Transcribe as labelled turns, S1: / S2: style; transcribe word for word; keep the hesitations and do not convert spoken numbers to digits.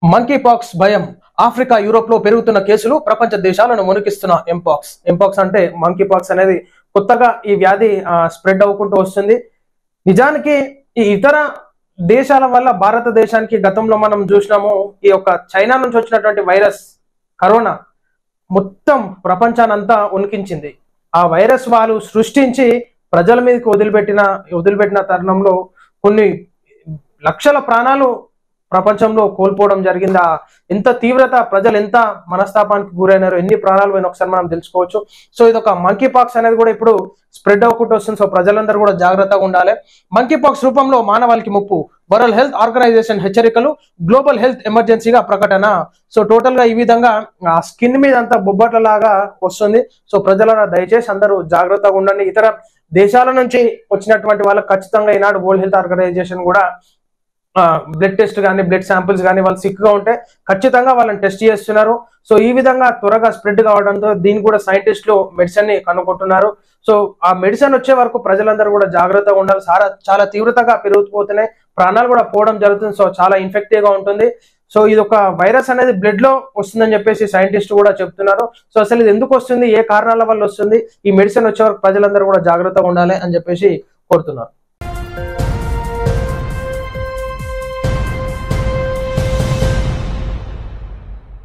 S1: Monkey pox భయం Africa Europe లో పెరుగుతున్న కేసులు ప్రపంచ దేశాలను వణికిస్తున్న ఎంపాక్స్ ఎంపాక్స్ అంటే మంకీ పాక్స్ అనేది కొత్తగా ఈ వ్యాధి స్ప్రెడ్ అవ్వుకుంటూ వస్తుంది. నిజానికి ఈ ఇతర దేశాల వల్ల భారతదేశానికి గతంలో మనం చూసినాము ఈ యొక్క చైనా నుంచి వచ్చినటువంటి వైరస్ కరోనా మొత్తం ప్రపంచానంతా ఉనికించింది. ఆ వైరస్ వాళ్ళు సృష్టించి ప్రజల మీదకి వదిలిపెట్టిన వదిలిపెట్టిన తరుణంలో కొన్ని లక్షల ప్రాణాలు ప్రపంచంలో కోల్పోవడం జరిగింది. ఎంత తీవ్రత, ప్రజలు ఎంత మనస్తాపానికి గురైనారో, ఎన్ని ప్రాణాలు పోయినా ఒకసారి మనం తెలుసుకోవచ్చు. సో ఇది ఒక మంకీ పాక్స్ అనేది కూడా ఇప్పుడు స్ప్రెడ్ అవ్వకుండా వస్తుంది. సో ప్రజలందరూ కూడా జాగ్రత్తగా ఉండాలి. మంకీ పాక్స్ రూపంలో మానవాళికి ముప్పు, వరల్డ్ హెల్త్ ఆర్గనైజేషన్ హెచ్చరికలు, గ్లోబల్ హెల్త్ ఎమర్జెన్సీగా ప్రకటన. సో టోటల్ గా ఈ విధంగా స్కిన్ మీద అంతా బొబ్బట్ల లాగా వస్తుంది. సో ప్రజల దయచేసి అందరూ జాగ్రత్తగా ఉండండి. ఇతర దేశాల నుంచి వచ్చినటువంటి వాళ్ళకి ఖచ్చితంగా ఈనాడు వరల్డ్ హెల్త్ ఆర్గనైజేషన్ కూడా బ్లడ్ టెస్ట్ కానీ బ్లడ్ శాంపిల్స్ కానీ వాళ్ళు సిక్ గా ఉంటే ఖచ్చితంగా వాళ్ళని టెస్ట్ చేస్తున్నారు. సో ఈ విధంగా త్వరగా స్ప్రెడ్ కావడంతో దీన్ని కూడా సైంటిస్టులు మెడిసిన్ ని కనుక్కుంటున్నారు. సో ఆ మెడిసిన్ వచ్చే వరకు ప్రజలందరూ కూడా జాగ్రత్తగా ఉండాలి. చాలా చాలా తీవ్రతగా పెరిగిపోతున్నాయి, ప్రాణాలు కూడా పోవడం జరుగుతుంది. సో చాలా ఇన్ఫెక్టివ్ గా ఉంటుంది. సో ఇది ఒక వైరస్ అనేది బ్లడ్ లో వస్తుందని చెప్పేసి సైంటిస్ట్ కూడా చెప్తున్నారు. సో అసలు ఇది ఎందుకు వస్తుంది, ఏ కారణాల వల్ల వస్తుంది, ఈ మెడిసిన్ వచ్చే వరకు ప్రజలందరూ కూడా జాగ్రత్తగా ఉండాలి అని చెప్పేసి కోరుతున్నారు.